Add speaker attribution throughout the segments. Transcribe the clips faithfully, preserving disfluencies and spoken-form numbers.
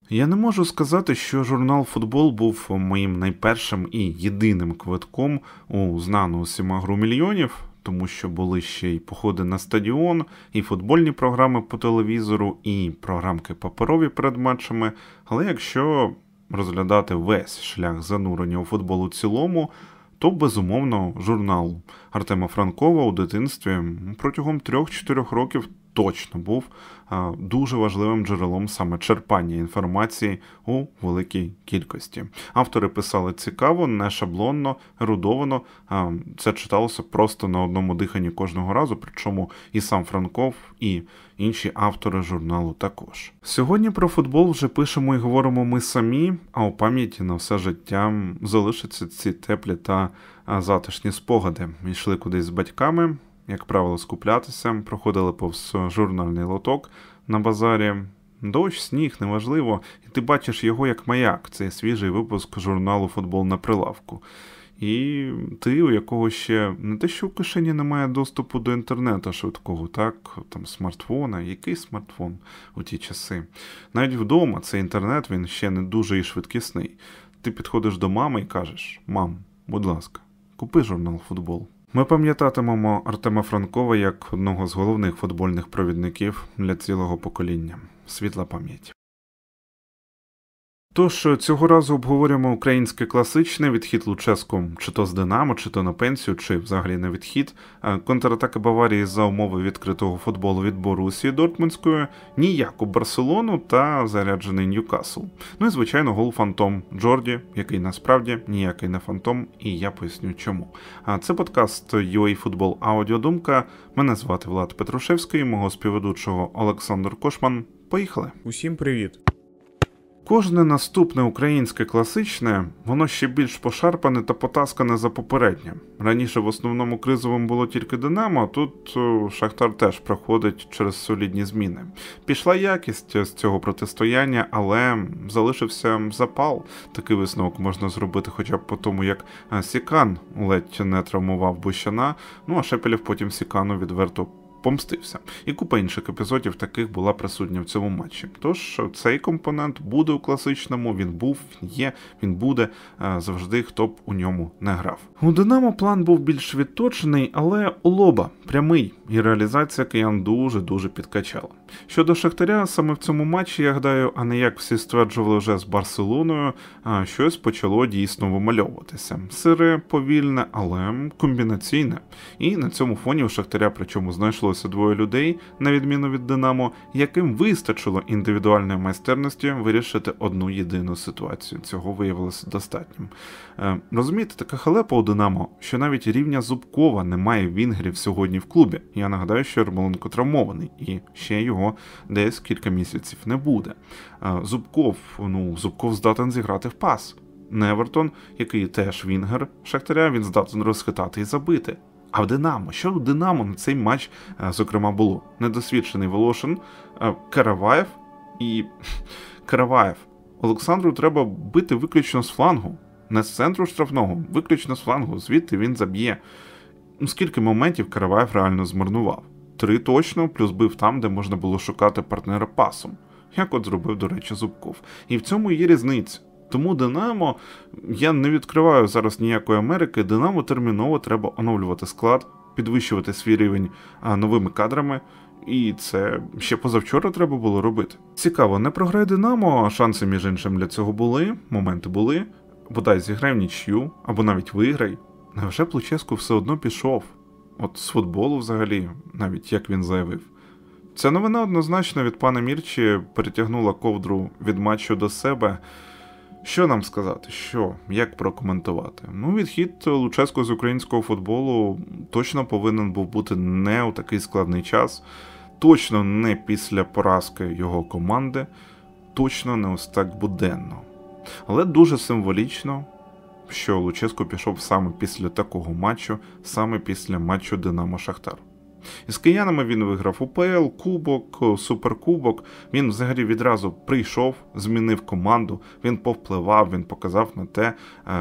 Speaker 1: Я не можу сказати, що журнал «Футбол» був моїм найпершим і єдиним квитком у знану усіма гру мільйонів, тому що були ще й походи на стадіон, і футбольні програми по телевізору, і програмки паперові перед матчами. Але якщо розглядати весь шлях занурення у футбол у цілому, то, безумовно, журнал Артема Франкова у дитинстві протягом трьох-чотирьох років точно був а, дуже важливим джерелом саме черпання інформації у великій кількості. Автори писали цікаво, не шаблонно, ерудовано. А, це читалося просто на одному диханні кожного разу, причому і сам Франков, і інші автори журналу також. Сьогодні про футбол вже пишемо і говоримо ми самі, а у пам'яті на все життя залишаться ці теплі та затишні спогади. Йшли кудись з батьками, як правило, скуплятися, проходили повз журнальний лоток на базарі. Дощ, сніг, неважливо, і ти бачиш його як маяк, цей свіжий випуск журналу «Футбол» на прилавку. І ти, у якого ще не те, що в кишені немає доступу до інтернету швидкого, так, там смартфона, який смартфон у ті часи. Навіть вдома цей інтернет, він ще не дуже і швидкісний. Ти підходиш до мами і кажеш: «Мам, будь ласка, купи журнал «Футбол». Ми пам'ятатимемо Артема Франкова як одного з головних футбольних провідників для цілого покоління. Світла пам'ять. Тож, цього разу обговорюємо українське класичне, відхід Луческу чи то з «Динамо», чи то на пенсію, чи взагалі на відхід, контратаки Баварії за умови відкритого футболу від Борусії Дортмундської, ніяку Барселону та заряджений Ньюкасл. Ну і, звичайно, гол фантом Джорді, який насправді ніякий не фантом, і я поясню чому. А це подкаст ю ей Футбол Аудіодумка. Мене звати Влад Петрушевський, мого співведучого Олександр Кошман. Поїхали!
Speaker 2: Усім привіт!
Speaker 1: Кожне наступне українське класичне, воно ще більш пошарпане та потаскане за попереднє. Раніше в основному кризовим було тільки «Динамо», а тут «Шахтар» теж проходить через солідні зміни. Пішла якість з цього протистояння, але залишився запал. Такий висновок можна зробити хоча б по тому, як Сікан ледь не травмував Бущана, ну а Шепелєв потім Сікану відверто помстився. І купа інших епізодів таких була присутня в цьому матчі. Тож цей компонент буде у класичному, він був, є, він буде завжди, хто б у ньому не грав. У «Динамо» план був більш відточений, але у лоба, прямий, і реалізація киян дуже-дуже підкачала. Щодо Шахтаря, саме в цьому матчі, я гадаю, а не як всі стверджували вже з Барселоною, щось почало дійсно вимальовуватися. Сире, повільне, але комбінаційне. І на цьому фоні у Шахтаря, причому знайшлося двоє людей, на відміну від «Динамо», яким вистачило індивідуальної майстерності вирішити одну єдину ситуацію. Цього виявилося достатнім. Розумієте, така халепа у «Динамо», що навіть рівня Зубкова немає вінгерів сьогодні в клубі. Я нагадаю, що Ярмоленко травмований, і ще його десь кілька місяців не буде. Зубков, ну, Зубков здатен зіграти в пас. Невертон, який теж вінгер Шахтаря, він здатен розхитати і забити. А в «Динамо», що в «Динамо» на цей матч, зокрема, було? Недосвідчений Волошин, Караваєв і... Караваєв. Олександру треба бити виключно з флангу. Не з центру штрафного, виключно з флангу, звідти він заб'є. Скільки моментів Караваєв реально змарнував? Три точно, плюс бив там, де можна було шукати партнера пасом. Як от зробив, до речі, Зубков. І в цьому є різниця. Тому «Динамо», я не відкриваю зараз ніякої Америки, «Динамо» терміново треба оновлювати склад, підвищувати свій рівень новими кадрами, і це ще позавчора треба було робити. Цікаво, не програє «Динамо», шанси, між іншим, для цього були, моменти були, бодай зіграй в нічию, або навіть виграй. Невже Луческу все одно пішов? От з футболу взагалі, навіть як він заявив. Ця новина однозначно від пана Мірчі перетягнула ковдру від матчу до себе. Що нам сказати? Що? Як прокоментувати? Ну, відхід Луческу з українського футболу точно повинен був бути не у такий складний час, точно не після поразки його команди, точно не ось так буденно. Але дуже символічно, що Луческу пішов саме після такого матчу, саме після матчу «Динамо-Шахтар». Із киянами він виграв УПЛ, Кубок, Суперкубок. Він взагалі відразу прийшов, змінив команду, він повпливав, він показав на те,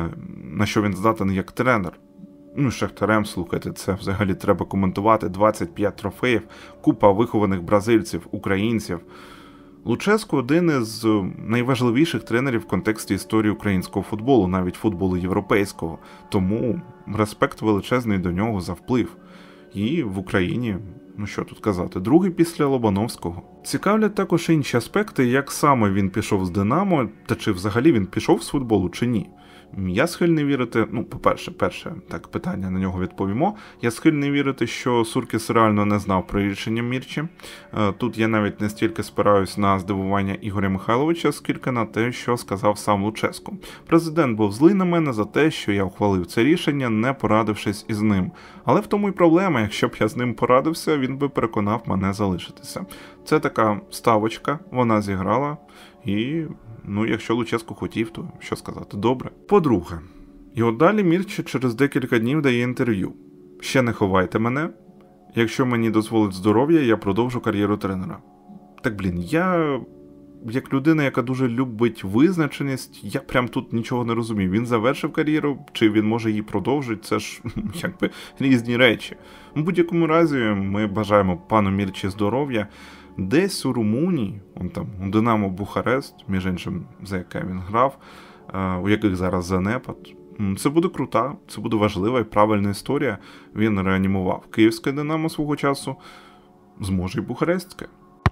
Speaker 1: на що він здатен як тренер. Ну, Шахтарем, слухайте, це взагалі треба коментувати. двадцять п'ять трофеїв, купа вихованих бразильців, українців. Луческу – один із найважливіших тренерів в контексті історії українського футболу, навіть футболу європейського, тому респект величезний до нього за вплив. І в Україні, ну що тут казати, другий після Лобановського. Цікавлять також інші аспекти, як саме він пішов з Динамо, та чи взагалі він пішов з футболу чи ні. Я схильний вірити, ну, по-перше, перше, так, питання на нього відповімо. Я схильний вірити, що Суркіс реально не знав про рішення Мірчі. Тут я навіть не стільки спираюсь на здивування Ігоря Михайловича, скільки на те, що сказав сам Луческу. Президент був злий на мене за те, що я ухвалив це рішення, не порадившись із ним. Але в тому й проблема, якщо б я з ним порадився, він би переконав мене залишитися. Це така ставочка, вона зіграла, і... Ну, якщо Луческу хотів, то що сказати, добре. По-друге, і от далі Мірча через декілька днів дає інтерв'ю. Ще не ховайте мене, якщо мені дозволить здоров'я, я продовжу кар'єру тренера. Так, блін, я, як людина, яка дуже любить визначеність, я прям тут нічого не розумію. Він завершив кар'єру, чи він може її продовжити, це ж, якби, різні речі. У будь-якому разі, ми бажаємо пану Мірчі здоров'я. Десь у Румунії, он там, у Динамо Бухарест, між іншим, за яке він грав, у яких зараз занепад. Це буде крута, це буде важлива і правильна історія. Він реанімував київське Динамо свого часу, зможе і бухарестське.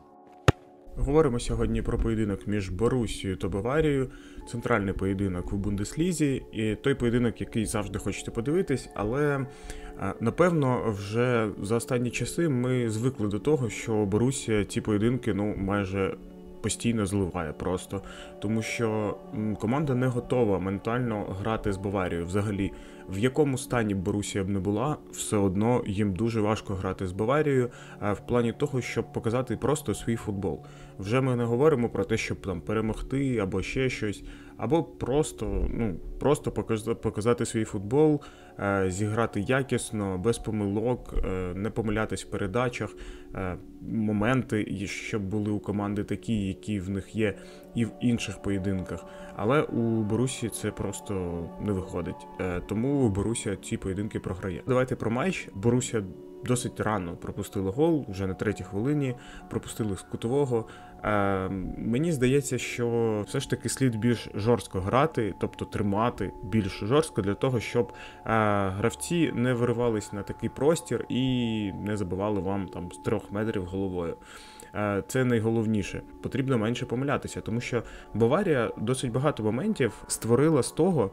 Speaker 2: Говоримо сьогодні про поєдинок між Боруссією та Баварією, центральний поєдинок у Бундеслізі, і той поєдинок, який завжди хочете подивитись, але, напевно, вже за останні часи ми звикли до того, що Боруссія ці поєдинки, ну, майже постійно зливає просто, тому що команда не готова ментально грати з Баварією взагалі. В якому стані б Боруссія б не була, все одно їм дуже важко грати з Баварією в плані того, щоб показати просто свій футбол. Вже ми не говоримо про те, щоб там перемогти або ще щось, або просто, ну, просто показати свій футбол, зіграти якісно, без помилок, не помилятись в передачах, моменти, щоб були у команди такі, які в них є і в інших поєдинках. Але у Боруссії це просто не виходить. Тому Боруссія ці поєдинки програє. Давайте про матч. Боруссія досить рано пропустила гол, вже на третій хвилині, пропустили з кутового. Е, мені здається, що все ж таки слід більш жорстко грати, тобто тримати більш жорстко для того, щоб е, гравці не виривались на такий простір і не забивали вам там з трьох метрів головою. Е, це найголовніше. Потрібно менше помилятися, тому що Баварія досить багато моментів створила з того,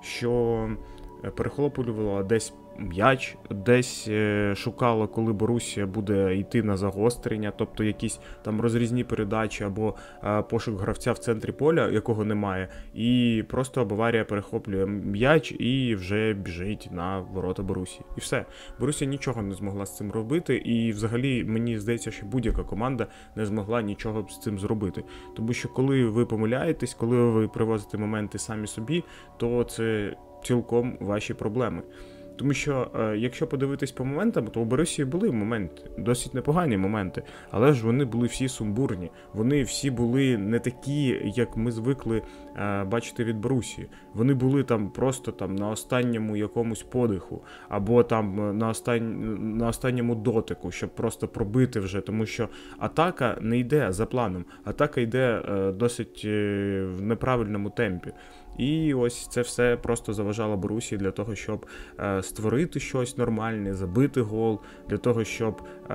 Speaker 2: що перехоплювала десь м'яч, десь шукала, коли Боруссія буде йти на загострення, тобто якісь там розрізні передачі або пошук гравця в центрі поля, якого немає, і просто Баварія перехоплює м'яч і вже біжить на ворота Боруссії. І все. Боруссія нічого не змогла з цим робити, і взагалі мені здається, що будь-яка команда не змогла нічого з цим зробити. Тому що коли ви помиляєтесь, коли ви привозите моменти самі собі, то це цілком ваші проблеми. Тому що, е, якщо подивитись по моментам, то у Боруссії були моменти, досить непогані моменти, але ж вони були всі сумбурні, вони всі були не такі, як ми звикли е, бачити від Боруссії. Вони були там просто там на останньому якомусь подиху, або там на, остан... на останньому дотику, щоб просто пробити вже, тому що атака не йде за планом, атака йде е, досить е, в неправильному темпі. І ось це все просто заважало Боруссії для того, щоб е, створити щось нормальне, забити гол, для того, щоб е,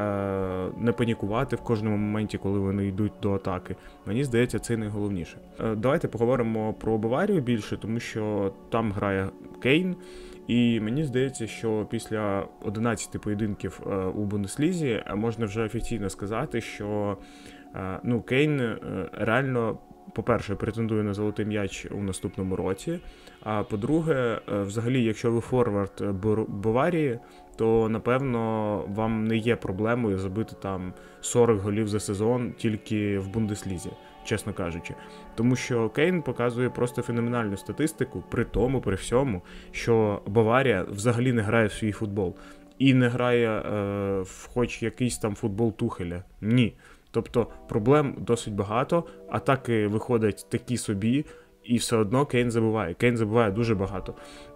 Speaker 2: не панікувати в кожному моменті, коли вони йдуть до атаки. Мені здається, це найголовніше. Е, давайте поговоримо про Баварію більше, тому що там грає Кейн. І мені здається, що після одинадцяти поєдинків е, у Бундеслізі можна вже офіційно сказати, що е, ну, Кейн е, реально, по-перше, претендує на золотий м'яч у наступному році, а по-друге, взагалі, якщо ви форвард Баварії, то, напевно, вам не є проблемою забити там сорок голів за сезон тільки в Бундеслізі, чесно кажучи. Тому що Кейн показує просто феноменальну статистику, при тому, при всьому, що Баварія взагалі не грає в свій футбол. І не грає е, в хоч якийсь там футбол Тухеля. Ні. Тобто проблем досить багато, атаки виходять такі собі, і все одно Кейн забиває. Кейн забиває дуже багато.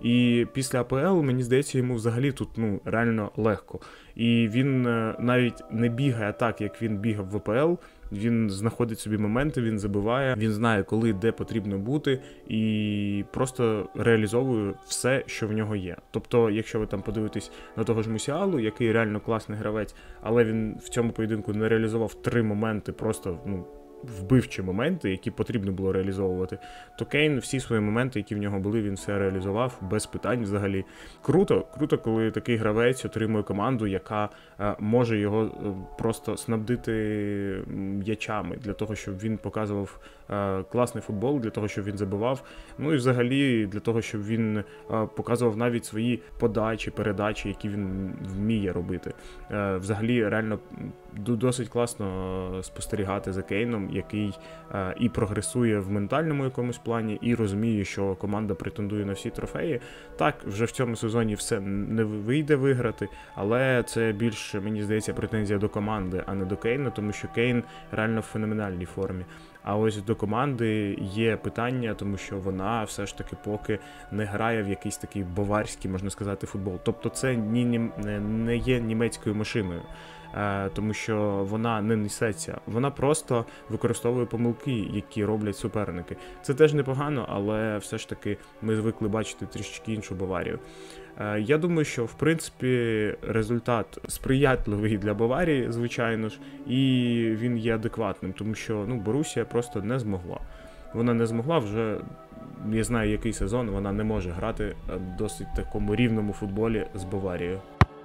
Speaker 2: І після АПЛ, мені здається, йому взагалі тут ну, реально легко. І він навіть не бігає так, як він бігав в АПЛ, Він знаходить собі моменти, він забиває, він знає, коли, де потрібно бути, і просто реалізовує все, що в нього є. Тобто, якщо ви там подивитесь на того ж Мусіалу, який реально класний гравець, але він в цьому поєдинку не реалізував три моменти, просто, ну, вбивчі моменти, які потрібно було реалізовувати, то Кейн всі свої моменти, які в нього були, він все реалізував без питань взагалі. Круто, круто, коли такий гравець отримує команду, яка е, може його е, просто снабдити м'ячами для того, щоб він показував е, класний футбол, для того, щоб він забивав, ну і взагалі для того, щоб він е, показував навіть свої подачі, передачі, які він вміє робити. Е, взагалі, реально досить класно спостерігати за Кейном, який е, і прогресує в ментальному якомусь плані, і розуміє, що команда претендує на всі трофеї. Так, вже в цьому сезоні все не вийде виграти, але це більше, мені здається, претензія до команди, а не до Кейна, тому що Кейн реально в феноменальній формі. А ось до команди є питання, тому що вона все ж таки поки не грає в якийсь такий баварський, можна сказати, футбол. Тобто це ні, не є німецькою машиною, тому що вона не несеться. Вона просто використовує помилки, які роблять суперники. Це теж непогано, але все ж таки ми звикли бачити трішечки іншу Баварію. Я думаю, що, в принципі, результат сприятливий для Баварії, звичайно ж, і він є адекватним, тому що, ну, Борусія просто не змогла. Вона не змогла вже, я знаю, який сезон, вона не може грати в досить такому рівному футболі з Баварією.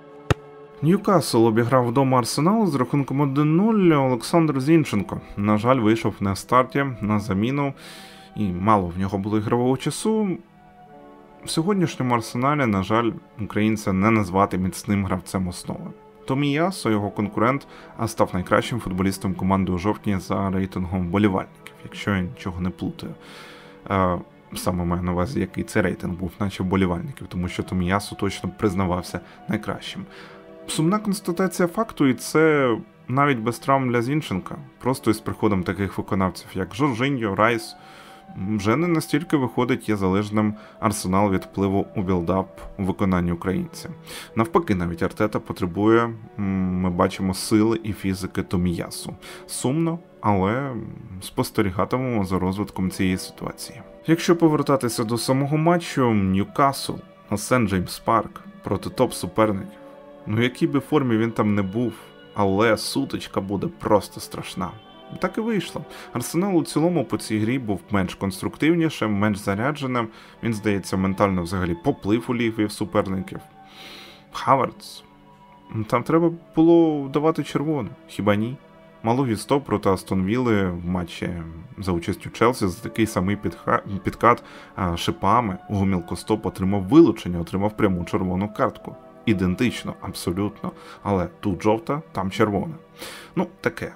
Speaker 1: Ньюкасл обіграв вдома Арсенал з рахунком один нуль. Олександр Зінченко, на жаль, вийшов не в старті, на заміну, і мало в нього було ігрового часу. В сьогоднішньому Арсеналі, на жаль, українця не назвати міцним гравцем основи. Томіясо, його конкурент, став найкращим футболістом команди у жовтні за рейтингом вболівальників, якщо я нічого не плутаю. Саме маю на увазі, який це рейтинг був, наче вболівальників, тому що Томіясо точно признавався найкращим. Сумна констатація факту, і це навіть без травм для Зінченка. Просто із приходом таких виконавців, як Жоржиньо, Райс, вже не настільки, виходить, є залежним Арсенал від впливу у білдап у виконанні українця. Навпаки, навіть Артета потребує, ми бачимо, сили і фізики Томіясу. Сумно, але спостерігатимемо за розвитком цієї ситуації. Якщо повертатися до самого матчу, Ньюкасл на Сент-Джеймс Парк проти топ-суперників. Ну, якій би формі він там не був, але сутичка буде просто страшна. Так і вийшло. Арсенал у цілому по цій грі був менш конструктивнішим, менш зарядженим. Він, здається, ментально взагалі поплив у лігві в суперників. Хавардс. Там треба було давати червону. Хіба ні? Малові сто проти Астон Вілли в матчі за участю Челсі за такий самий підха... підкат а, шипами. Гумілко Стоп отримав вилучення, отримав пряму червону картку. Ідентично, абсолютно. Але тут жовта, там червона. Ну, таке.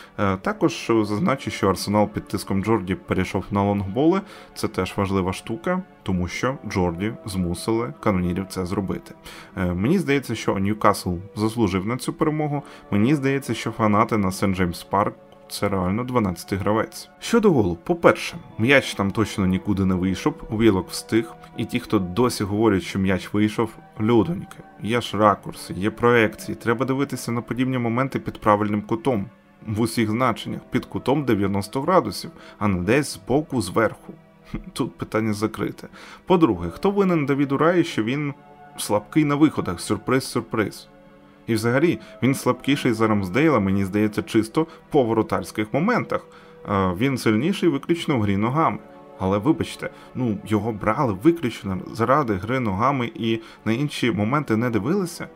Speaker 1: Також зазначу, що Арсенал під тиском Джорді перейшов на лонгболи. Це теж важлива штука, тому що Джорді змусили канонірів це зробити. Мені здається, що Ньюкасл заслужив на цю перемогу. Мені здається, що фанати на Сент-Джеймс Парк – це реально дванадцятий гравець. Щодо голу, по-перше, м'яч там точно нікуди не вийшов, Вілок встиг, і ті, хто досі говорять, що м'яч вийшов, людоньки. Є ж ракурси, є проекції, треба дивитися на подібні моменти під правильним кутом. В усіх значеннях, під кутом дев'яносто градусів, а не десь збоку, зверху. Тут питання закрите. По-друге, хто винен Давіду Раї, що він слабкий на виходах, сюрприз-сюрприз. І взагалі, він слабкіший за Рамсдейла, мені здається, чисто по воротарських моментах. Він сильніший виключно в грі ногами. Але вибачте, ну його брали виключно заради гри ногами і на інші моменти не дивилися.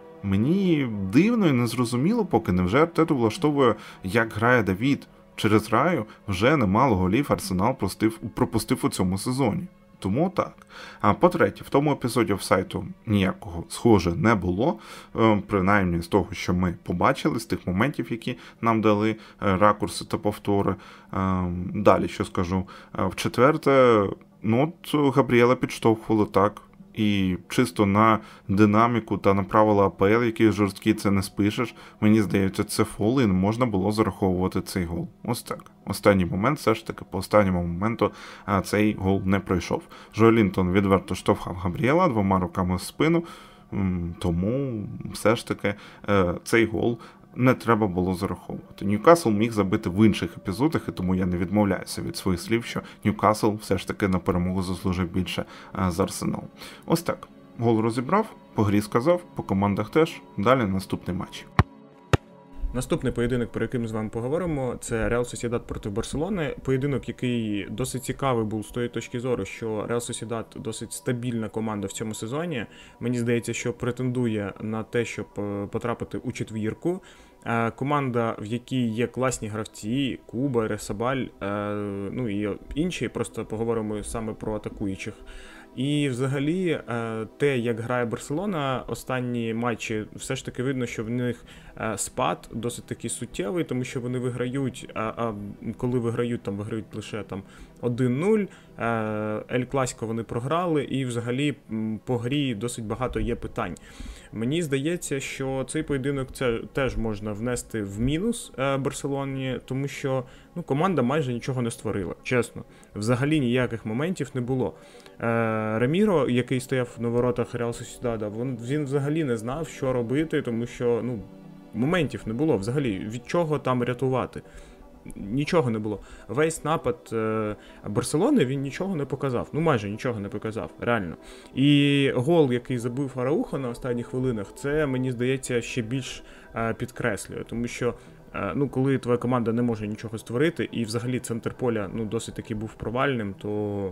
Speaker 1: Мені дивно і незрозуміло, поки невже Артету влаштовує, як грає Давід. Через Раю вже немало голів Арсенал пропустив, пропустив у цьому сезоні. Тому так. А по-третє, в тому епізоді офсайду ніякого схоже не було, принаймні з того, що ми побачили, з тих моментів, які нам дали ракурси та повтори. Далі, що скажу. В-четверте, ну от Габріела підштовхували так. І чисто на динаміку та на правила АПЛ, які жорсткі, це не спишеш. Мені здається, це фол, і не можна було зараховувати цей гол. Ось так. Останній момент, все ж таки, по останньому моменту цей гол не пройшов. Жоелінтон відверто штовхав Габріела двома руками в спину, тому все ж таки цей гол не треба було зараховувати. Ньюкасл міг забити в інших епізодах, і тому я не відмовляюся від своїх слів, що Ньюкасл все ж таки на перемогу заслужив більше за Арсенал. Ось так. Гол розібрав, по грі сказав, по командах теж. Далі наступний матч.
Speaker 2: Наступний поєдинок, про який ми з вами поговоримо, це Реал Сосєдад проти Барселони. Поєдинок, який досить цікавий був з тої точки зору, що Реал Сосєдад досить стабільна команда в цьому сезоні. Мені здається, що претендує на те, щоб потрапити у четвірку. Команда, в якій є класні гравці, Куба, Ресабаль, ну і інші, просто поговоримо саме про атакуючих. І взагалі те, як грає Барселона, останні матчі, все ж таки видно, що в них спад досить таки суттєвий, тому що вони виграють, а коли виграють, там виграють лише там один нуль, Ель Класіко вони програли, і взагалі по грі досить багато є питань. Мені здається, що цей поєдинок це теж можна внести в мінус Барселоні, тому що ну, команда майже нічого не створила, чесно. Взагалі ніяких моментів не було. Раміро, який стояв на воротах Реал Сосєдада, він, він взагалі не знав, що робити, тому що ну, моментів не було взагалі, від чого там рятувати. Нічого не було. Весь напад е, Барселони, він нічого не показав. Ну, майже нічого не показав, реально. І гол, який забив Араухо на останніх хвилинах, це, мені здається, ще більш е, підкреслює. Тому що, е, ну, коли твоя команда не може нічого створити, і взагалі центр поля, ну, досить таки був провальним, то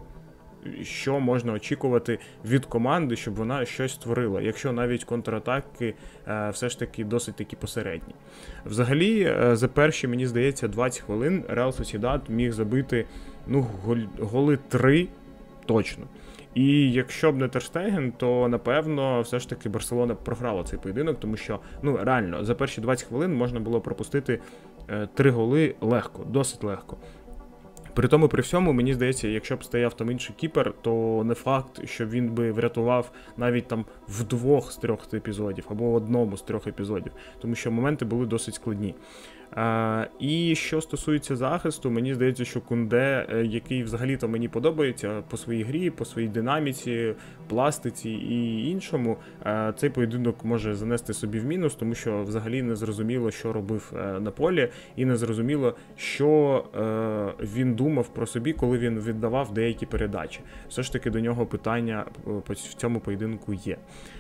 Speaker 2: що можна очікувати від команди, щоб вона щось створила, якщо навіть контратаки е, все ж таки досить таки посередні. Взагалі, е, за перші, мені здається, двадцять хвилин Реал Сосєдад міг забити ну, гол, голи три точно. І якщо б не Тер Штеген, то, напевно, все ж таки Барселона програла цей поєдинок, тому що, ну, реально, за перші двадцять хвилин можна було пропустити е, три голи легко, досить легко. При тому, при всьому, мені здається, якщо б стояв там інший кіпер, то не факт, що він би врятував навіть там в двох з трьох епізодів, або в одному з трьох епізодів, тому що моменти були досить складні. А, і що стосується захисту, мені здається, що Кунде, який взагалі-то мені подобається по своїй грі, по своїй динаміці, пластиці і іншому, а, цей поєдинок може занести собі в мінус, тому що взагалі не зрозуміло, що робив а, на полі, і не зрозуміло, що а, він думав про собі, коли він віддавав деякі передачі. Все ж таки до нього питання в цьому поєдинку є.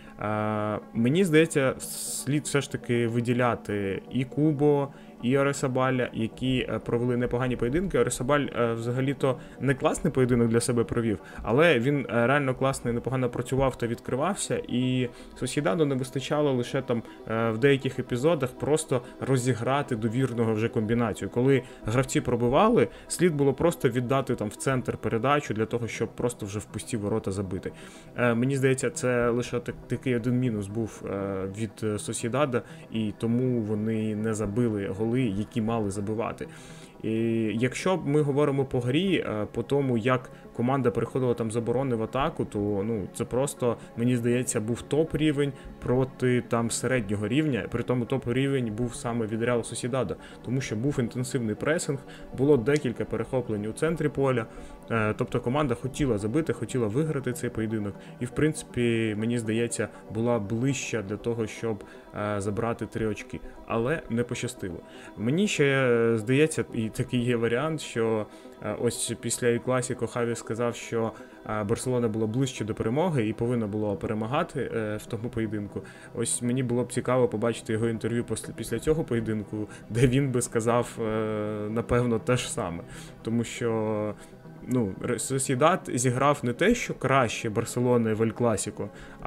Speaker 2: А, мені здається, слід все ж таки виділяти і Кубо, і Оресабаля, які провели непогані поєдинки. Оресабаль взагалі-то не класний поєдинок для себе провів, але він реально класно, непогано працював та відкривався, і Сосєдаду не вистачало лише там в деяких епізодах просто розіграти довірного вже комбінацію. Коли гравці пробивали, слід було просто віддати там в центр передачу для того, щоб просто вже в пусті ворота забити. Мені здається, це лише так, такий один мінус був від Сосєдада, і тому вони не забили голи, які мали забивати. І якщо ми говоримо по грі, по тому, як команда переходила там з оборони в атаку, то ну, це просто, мені здається, був топ-рівень проти там середнього рівня, при тому топ-рівень був саме від Реал Сосєдада, тому що був інтенсивний пресинг, було декілька перехоплень у центрі поля, тобто команда хотіла забити, хотіла виграти цей поєдинок, і в принципі, мені здається, була ближча для того, щоб забрати три очки, але не пощастило. Мені ще здається, і такий є варіант, що ось після Ель Класіко Хаві сказав, що Барселона була ближче до перемоги і повинна була перемагати в тому поєдинку. Ось мені було б цікаво побачити його інтерв'ю після цього поєдинку, де він би сказав, напевно, те ж саме. Тому що ну, Сосєдад зіграв не те, що краще Барселони в Ель Класіко,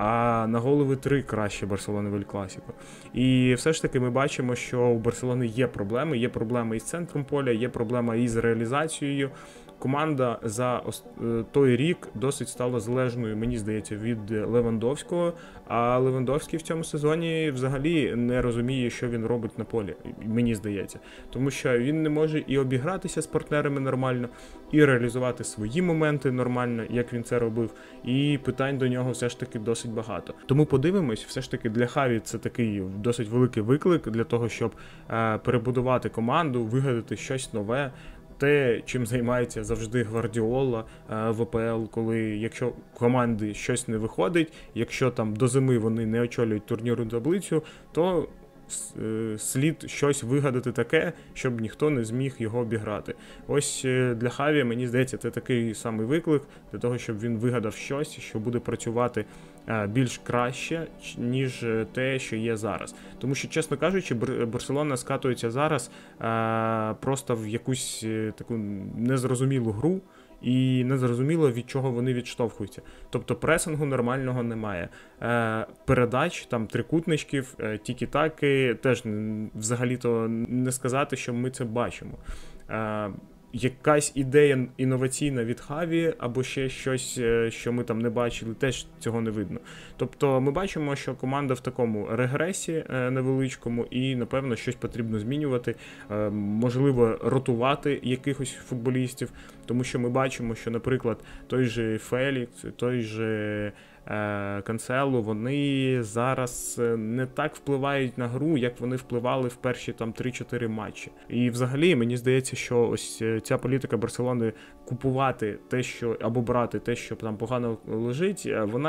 Speaker 2: а на голови три краще Барселони в Ель Класіко. І все ж таки ми бачимо, що у Барселони є проблеми, є проблеми із центром поля, є проблема із реалізацією. Команда за той рік досить стала залежною, мені здається, від Левандовського, а Левандовський в цьому сезоні взагалі не розуміє, що він робить на полі, мені здається. Тому що він не може і обігратися з партнерами нормально, і реалізувати свої моменти нормально, як він це робив, і питань до нього все ж таки досить багато. Тому подивимось, все ж таки для Хаві це такий досить великий виклик для того, щоб е, перебудувати команду, вигадати щось нове. Те, чим займається завжди Гвардіола в АПЛ, коли якщо команди щось не виходить, якщо там до зими вони не очолюють турнірну таблицю, то слід щось вигадати таке, щоб ніхто не зміг його обіграти. Ось для Хаві, мені здається, це такий самий виклик для того, щоб він вигадав щось, що буде працювати більш краще, ніж те, що є зараз. Тому що, чесно кажучи, Барселона скатується зараз просто в якусь таку незрозумілу гру, і незрозуміло, від чого вони відштовхуються. Тобто пресингу нормального немає. Е, передач, там, трикутничків, е, тікі-таки, теж взагалі-то не сказати, що ми це бачимо. Е, якась ідея інноваційна від Хаві, або ще щось, що ми там не бачили, теж цього не видно. Тобто ми бачимо, що команда в такому регресі невеличкому, і, напевно, щось потрібно змінювати, можливо, ротувати якихось футболістів, тому що ми бачимо, що, наприклад, той же Фелікс, той же Канцело, вони зараз не так впливають на гру, як вони впливали в перші там три-чотири матчі. І взагалі, мені здається, що ось ця політика Барселони купувати те, що, або брати те, що там погано лежить, вона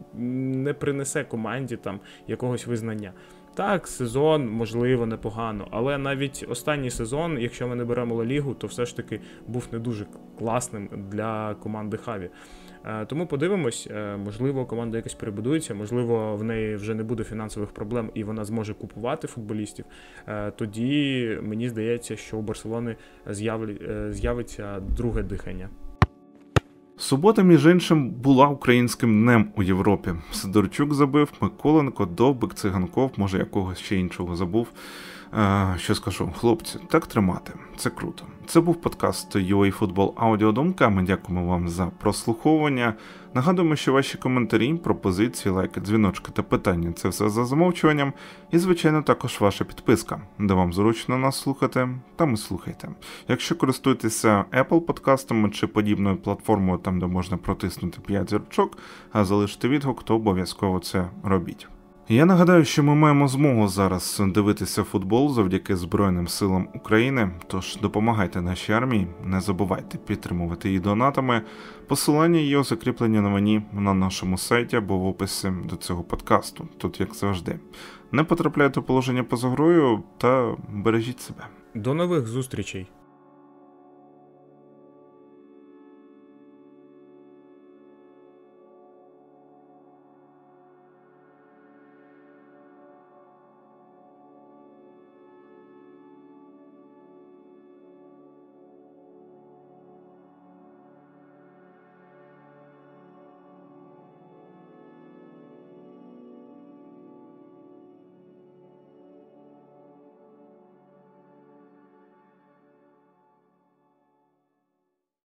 Speaker 2: не принесе команді там якогось визнання. Так, сезон, можливо, непогано, але навіть останній сезон, якщо ми не беремо Ла Лігу, то все ж таки був не дуже класним для команди Хаві. Тому подивимось, можливо, команда якось перебудується, можливо, в неї вже не буде фінансових проблем і вона зможе купувати футболістів. Тоді мені здається, що у Барселони з'явиться друге дихання.
Speaker 1: Субота, між іншим, була українським днем у Європі. Сидорчук забив, Миколенко, Довбик, Циганков, може якогось ще іншого забув. Е, що скажу, хлопці, так тримати, це круто. Це був подкаст ю ей Football Аудіодумка, ми дякуємо вам за прослуховування. Нагадуємо, що ваші коментарі, пропозиції, лайки, дзвіночки та питання – це все за замовчуванням. І, звичайно, також ваша підписка, де вам зручно нас слухати, там і слухайте. Якщо користуєтеся Apple подкастами чи подібною платформою, там, де можна протиснути п'ять зірочок, а залишити відгук, то обов'язково це робіть. Я нагадаю, що ми маємо змогу зараз дивитися футбол завдяки Збройним силам України, тож допомагайте нашій армії, не забувайте підтримувати її донатами. Посилання є у закріпленій новині на нашому сайті або в описі до цього подкасту, тут як завжди. Не потрапляйте у положення поза грою та бережіть себе.
Speaker 2: До нових зустрічей!